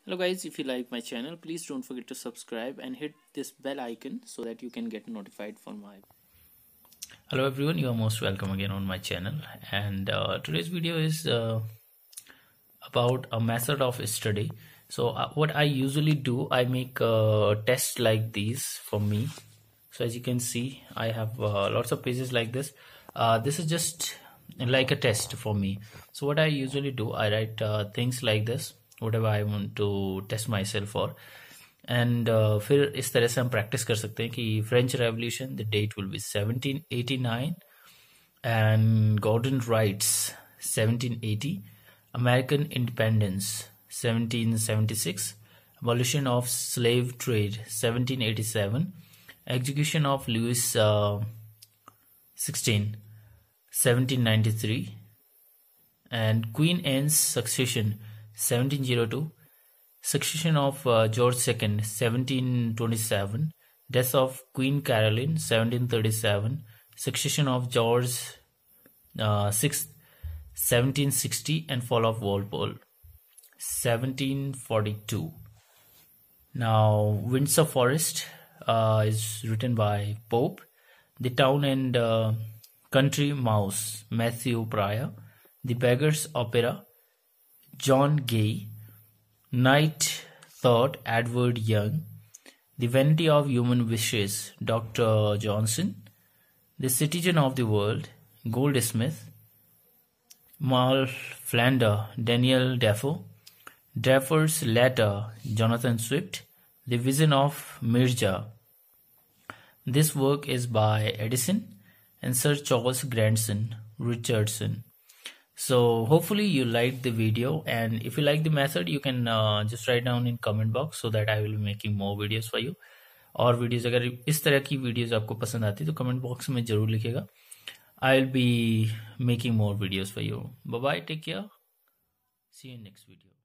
Hello guys, if you like my channel, please don't forget to subscribe and hit this bell icon so that you can get notified for my. Hello everyone, you are most welcome again on my channel, and today's video is about a method of study. So what I usually do, I make tests like these for me. So as you can see, I have lots of pages like this. This is just like a test for me. So what I usually do, I write things like this, whatever I want to test myself for. And फिर इस तरह से हम practice कर सकते हैं कि French revolution the date will be 1789 and Gordon riots 1780, American independence 1776, abolition of slave trade 1787, execution of Louis XVI 1793, and Queen Anne's succession 1702, succession of George II 1727, death of Queen Caroline 1737, succession of George VI 1760, and fall of Walpole 1742. Now Windsor Forest is written by Pope. The Town and Country Mouse, Matthew Prior. The Beggar's Opera, John Gay. Night Thought, Edward Young. The Vanity of Human Wishes, Dr. Johnson. The Citizen of the World, Goldsmith. Mal Flander, Daniel Defoe. Defoe's Letter, Jonathan Swift. The Vision of Mirza. This work is by Edison and Sir Charles Grandson Richardson. So hopefully you liked the video, and if you like the method, you can just write down in comment box so that I will be making more videos for you. और videos अगर इस तरह की videos आपको पसंद आती है तो कमेंट बॉक्स में जरूर लिखिएगा. I will be making more videos for you. Bye bye, take care, see you in next video.